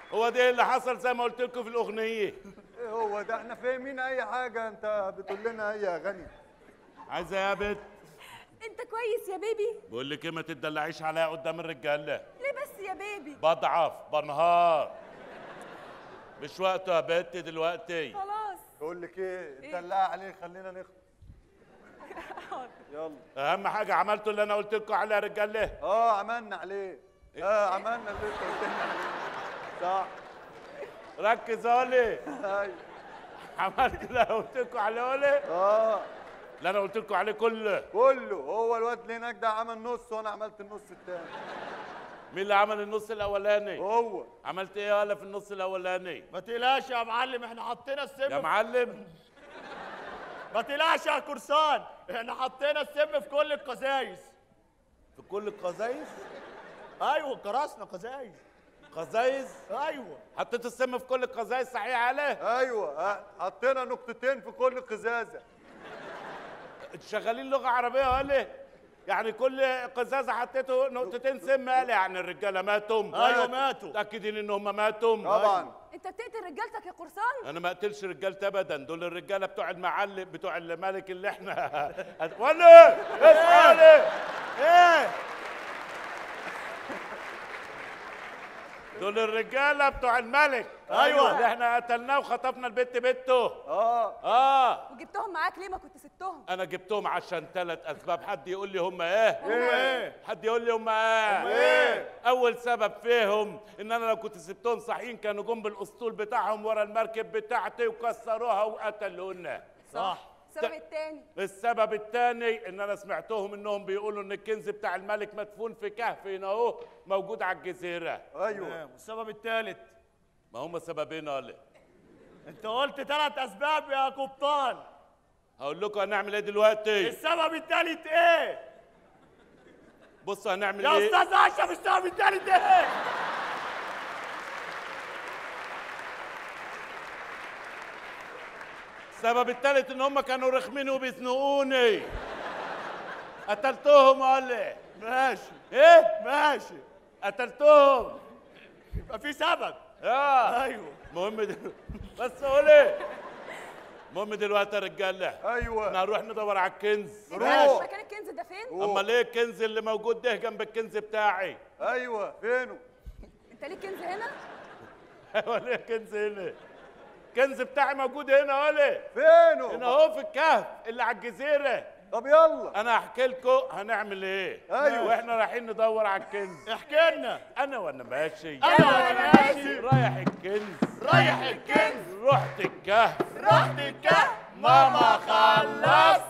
هو ده اللي حصل زي ما قلت لكم في الاغنيه. ايه هو ده؟ احنا فاهمين اي حاجه، انت بتقول لنا اي اغاني. عايزه يا بت؟ انت كويس يا بيبي؟ بقول لك ايه، ما تدلعيش عليا قدام الرجاله. ليه بس يا بيبي؟ بضعف بنهار، مش وقته يا بت دلوقتي. خلاص. بقول لك ايه، دلعي عليه خلينا نخطب. يلا. اهم حاجه عملتوا اللي انا قلت لكم عليه يا رجاله. عملنا عليه. عملنا اللي انت قلت لنا عليه. صح. ركز اولي. ايوه. عملت اللي انا قلت لكم عليه اولي. اللي انا قلت لكم عليه كله. هو الواد اللي هناك ده عمل نص وانا عملت النص التاني. مين اللي عمل النص الاولاني؟ هو. عملت ايه ولا في النص الاولاني؟ ما تقلقش يا معلم، احنا حطينا السم. يا معلم ما تقلقش يا قرصان، احنا حطينا السم في كل القزايز. في كل القزايز؟ ايوه كرسنا قزايز. قزايز؟ ايوه. حطيت السم في كل القزايز صحيح عليه؟ ايوه حطينا نقطتين في كل قزازه. انتوا شغالين لغه عربيه ولا؟ يعني كل قزازه حطيته نقطتين سم قال يعني الرجاله ماتوا؟ ايوه ماتوا. متاكدين ان هم ماتوا؟ طبعا. انت بتقتل رجالتك يا قرصان؟ انا ما اقتلش رجالتي ابدا، دول الرجاله بتوع المعلم بتوع الملك اللي احنا ولا اصحى ايه؟ دول الرجاله بتوع الملك. ايوه اللي احنا قتلناه وخطفنا البت بنته. وجبتهم معاك ليه؟ ما كنت سبتهم. انا جبتهم عشان 3 اسباب. حد يقول لي هم ايه؟ ايه؟ حد يقول لي هم ايه؟ اول سبب فيهم ان انا لو كنت سبتهم صحيين كانوا جم بالاسطول بتاعهم ورا المركب بتاعتي وكسروها وقتلونا. صح. السبب الثاني؟ السبب الثاني ان انا سمعتهم انهم بيقولوا ان الكنز بتاع الملك مدفون في كهف هنا اهو موجود على الجزيره. ايوه. والسبب الثالث؟ ما هم سببين ولا؟ انت قلت 3 اسباب يا قبطان. هقول لكم هنعمل ايه دلوقتي. السبب الثالث ايه؟ بصوا هنعمل يا ايه استاذ اشرف، السبب الثالث ايه؟ السبب الثالث ان هم كانوا رخمين وبيزنقوني. قتلتهم ولا؟ ماشي. ايه؟ ماشي. قتلتهم. يبقى في سبب. ايوه. بس قول ايه؟ المهم دلوقتي يا رجاله ايوه احنا هنروح ندور على الكنز. روح. مكان الكنز ده فين؟ امال ايه الكنز اللي موجود ده جنب الكنز بتاعي؟ ايوه فينه؟ انت ليك كنز هنا؟ ولا ليه كنز هنا؟ الكنز بتاعي موجود هنا ولا؟ فينه؟ هنا اهو في الكهف اللي على الجزيره. طب يلا انا هحكي لكم هنعمل ايه. ايوه. واحنا رايحين ندور على الكنز. احكي لنا. انا وانا ماشي رايح الكنز. رايح الكنز. رحت الكهف. رحت الكهف. ماما خلصت.